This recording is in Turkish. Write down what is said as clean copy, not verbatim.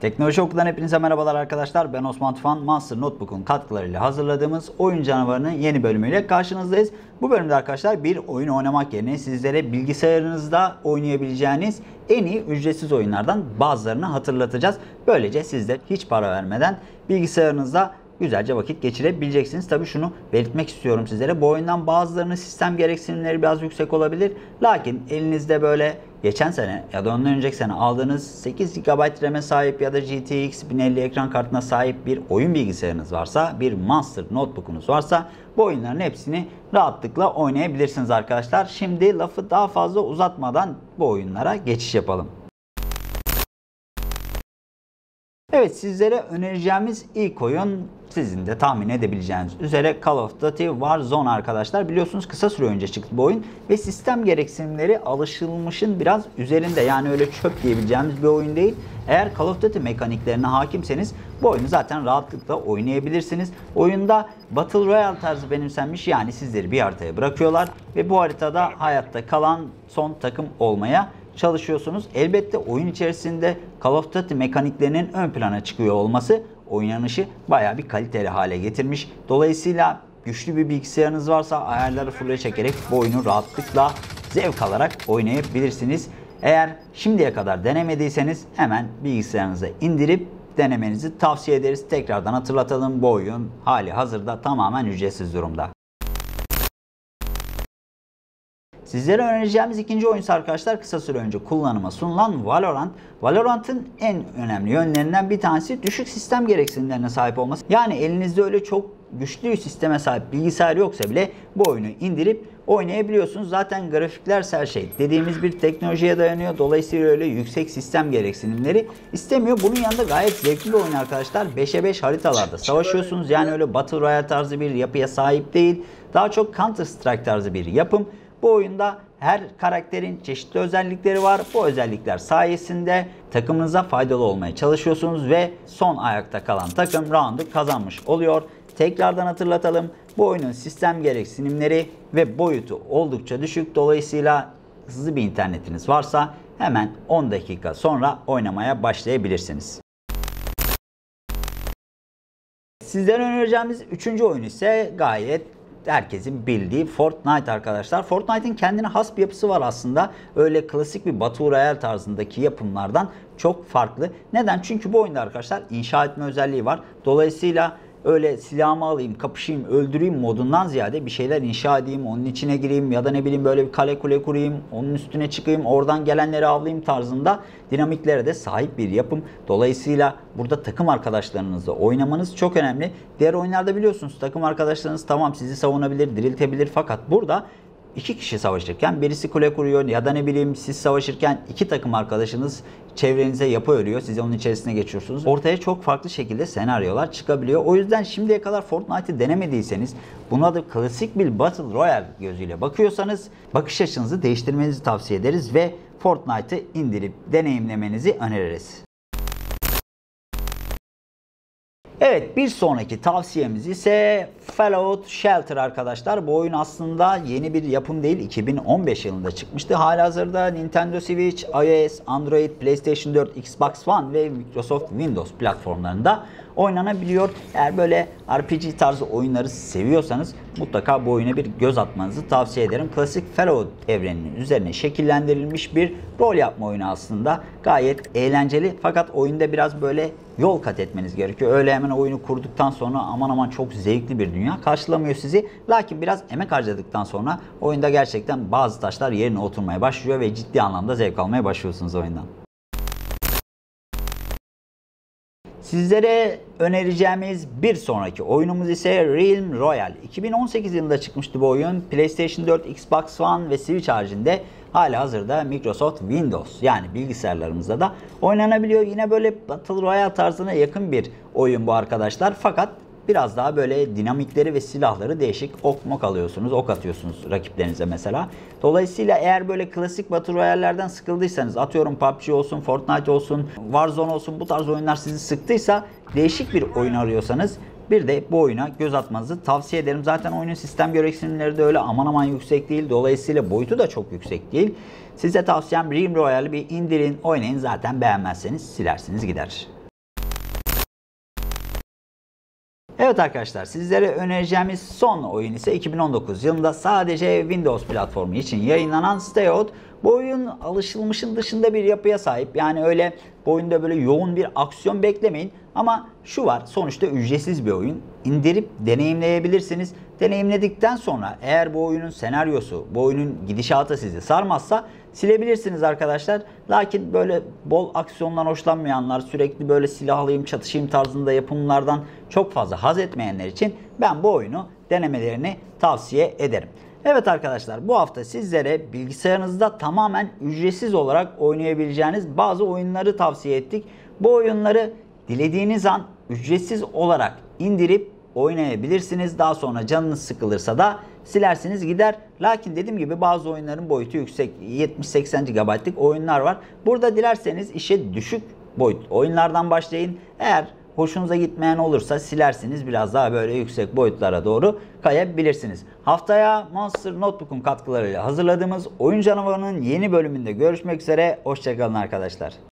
Teknoloji Okulu'dan hepinize merhabalar arkadaşlar. Ben Osman Tufan. Monster Notebook'un katkılarıyla hazırladığımız Oyun Canavarı'nın yeni bölümüyle karşınızdayız. Bu bölümde arkadaşlar bir oyun oynamak yerine sizlere bilgisayarınızda oynayabileceğiniz en iyi ücretsiz oyunlardan bazılarını hatırlatacağız. Böylece siz de hiç para vermeden bilgisayarınızda güzelce vakit geçirebileceksiniz. Tabii şunu belirtmek istiyorum sizlere. Bu oyundan bazılarının sistem gereksinimleri biraz yüksek olabilir. Lakin elinizde böyle geçen sene ya da ondan önceki sene aldığınız 8 GB RAM'e sahip ya da GTX 1050 ekran kartına sahip bir oyun bilgisayarınız varsa, bir Monster Notebook'unuz varsa bu oyunların hepsini rahatlıkla oynayabilirsiniz arkadaşlar. Şimdi lafı daha fazla uzatmadan bu oyunlara geçiş yapalım. Evet, sizlere önereceğimiz ilk oyun sizin de tahmin edebileceğiniz üzere Call of Duty Warzone arkadaşlar. Biliyorsunuz kısa süre önce çıktı bu oyun ve sistem gereksinimleri alışılmışın biraz üzerinde, yani öyle çöp diyebileceğimiz bir oyun değil. Eğer Call of Duty mekaniklerine hakimseniz bu oyunu zaten rahatlıkla oynayabilirsiniz. Oyunda Battle Royale tarzı benimsenmiş, yani sizleri bir haritaya bırakıyorlar ve bu haritada hayatta kalan son takım olmaya çalışıyorsunuz. Elbette oyun içerisinde Call of Duty mekaniklerinin ön plana çıkıyor olması oynanışı bayağı bir kaliteli hale getirmiş. Dolayısıyla güçlü bir bilgisayarınız varsa ayarları full'e çekerek bu oyunu rahatlıkla zevk alarak oynayabilirsiniz. Eğer şimdiye kadar denemediyseniz hemen bilgisayarınıza indirip denemenizi tavsiye ederiz. Tekrardan hatırlatalım, bu oyun hali hazırda tamamen ücretsiz durumda. Sizlere önereceğimiz ikinci oyun arkadaşlar kısa süre önce kullanıma sunulan Valorant. Valorant'ın en önemli yönlerinden bir tanesi düşük sistem gereksinimlerine sahip olması. Yani elinizde öyle çok güçlü bir sisteme sahip bilgisayar yoksa bile bu oyunu indirip oynayabiliyorsunuz. Zaten grafikler her şey dediğimiz bir teknolojiye dayanıyor. Dolayısıyla öyle yüksek sistem gereksinimleri istemiyor. Bunun yanında gayet zevkli bir oyun arkadaşlar. 5'e 5 haritalarda savaşıyorsunuz. Yani öyle Battle Royale tarzı bir yapıya sahip değil. Daha çok Counter Strike tarzı bir yapım. Bu oyunda her karakterin çeşitli özellikleri var. Bu özellikler sayesinde takımınıza faydalı olmaya çalışıyorsunuz ve son ayakta kalan takım roundu kazanmış oluyor. Tekrardan hatırlatalım. Bu oyunun sistem gereksinimleri ve boyutu oldukça düşük. Dolayısıyla hızlı bir internetiniz varsa hemen 10 dakika sonra oynamaya başlayabilirsiniz. Sizlere önereceğimiz üçüncü oyun ise gayet herkesin bildiği Fortnite arkadaşlar. Fortnite'in kendine has bir yapısı var aslında. Öyle klasik bir Battle Royale tarzındaki yapımlardan çok farklı. Neden? Çünkü bu oyunda arkadaşlar inşa etme özelliği var. Dolayısıyla öyle silahımı alayım, kapışayım, öldüreyim modundan ziyade bir şeyler inşa edeyim, onun içine gireyim ya da ne bileyim böyle bir kale kule kurayım, onun üstüne çıkayım, oradan gelenleri avlayayım tarzında dinamiklere de sahip bir yapım. Dolayısıyla burada takım arkadaşlarınızla oynamanız çok önemli. Diğer oyunlarda biliyorsunuz takım arkadaşlarınız tamam sizi savunabilir, diriltebilir, fakat burada İki kişi savaşırken birisi kule kuruyor ya da ne bileyim siz savaşırken iki takım arkadaşınız çevrenize yapı örüyor. Siz onun içerisine geçiyorsunuz. Ortaya çok farklı şekilde senaryolar çıkabiliyor. O yüzden şimdiye kadar Fortnite'ı denemediyseniz, buna da klasik bir Battle Royale gözüyle bakıyorsanız bakış açınızı değiştirmenizi tavsiye ederiz ve Fortnite'ı indirip deneyimlemenizi öneririz. Evet, bir sonraki tavsiyemiz ise Fallout Shelter arkadaşlar. Bu oyun aslında yeni bir yapım değil. 2015 yılında çıkmıştı. Halihazırda Nintendo Switch, iOS, Android, PlayStation 4, Xbox One ve Microsoft Windows platformlarında oynanabiliyor. Eğer böyle RPG tarzı oyunları seviyorsanız mutlaka bu oyuna bir göz atmanızı tavsiye ederim. Klasik Fallout evreninin üzerine şekillendirilmiş bir rol yapma oyunu aslında. Gayet eğlenceli, fakat oyunda biraz böyle yol kat etmeniz gerekiyor. Öyle hemen oyunu kurduktan sonra aman aman çok zevkli bir dünya karşılamıyor sizi. Lakin biraz emek harcadıktan sonra oyunda gerçekten bazı taşlar yerine oturmaya başlıyor ve ciddi anlamda zevk almaya başlıyorsunuz oyundan. Sizlere önereceğimiz bir sonraki oyunumuz ise Realm Royale. 2018 yılında çıkmıştı bu oyun. PlayStation 4, Xbox One ve Switch haricinde halihazırda Microsoft Windows yani bilgisayarlarımızda da oynanabiliyor. Yine böyle Battle Royale tarzına yakın bir oyun bu arkadaşlar. Fakat biraz daha böyle dinamikleri ve silahları değişik. Ok mok alıyorsunuz, ok atıyorsunuz rakiplerinize mesela. Dolayısıyla eğer böyle klasik Battle Royale'lerden sıkıldıysanız, atıyorum PUBG olsun, Fortnite olsun, Warzone olsun, bu tarz oyunlar sizi sıktıysa, değişik bir oyun arıyorsanız bir de bu oyuna göz atmanızı tavsiye ederim. Zaten oyunun sistem gereksinimleri de öyle aman aman yüksek değil. Dolayısıyla boyutu da çok yüksek değil. Size tavsiyem Realm Royale'i bir indirin, oynayın. Zaten beğenmezseniz silersiniz gider. Evet arkadaşlar, sizlere önereceğimiz son oyun ise 2019 yılında sadece Windows platformu için yayınlanan Stay Out. Bu oyun alışılmışın dışında bir yapıya sahip. Yani öyle bu oyunda böyle yoğun bir aksiyon beklemeyin. Ama şu var, sonuçta ücretsiz bir oyun. İndirip deneyimleyebilirsiniz. Deneyimledikten sonra eğer bu oyunun senaryosu, bu oyunun gidişatı sizi sarmazsa silebilirsiniz arkadaşlar. Lakin böyle bol aksiyondan hoşlanmayanlar, sürekli böyle silahlayayım, çatışayım tarzında yapımlardan çok fazla haz etmeyenler için ben bu oyunu denemelerini tavsiye ederim. Evet arkadaşlar, bu hafta sizlere bilgisayarınızda tamamen ücretsiz olarak oynayabileceğiniz bazı oyunları tavsiye ettik. Bu oyunları dilediğiniz an ücretsiz olarak indirip oynayabilirsiniz. Daha sonra canınız sıkılırsa da silersiniz gider. Lakin dediğim gibi bazı oyunların boyutu yüksek, 70-80 GB'lık oyunlar var. Burada dilerseniz işe düşük boyut oyunlardan başlayın. Eğer hoşunuza gitmeyen olursa silersiniz, biraz daha böyle yüksek boyutlara doğru kayabilirsiniz. Haftaya Monster Notebook'un katkılarıyla hazırladığımız Oyun Canavarı'nın yeni bölümünde görüşmek üzere. Hoşçakalın arkadaşlar.